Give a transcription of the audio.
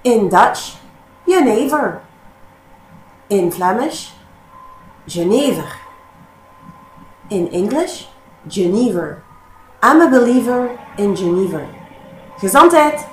In Dutch, jenever. In Flemish, Genever. In English, Genever. I'm a believer in Genever. Gezondheid!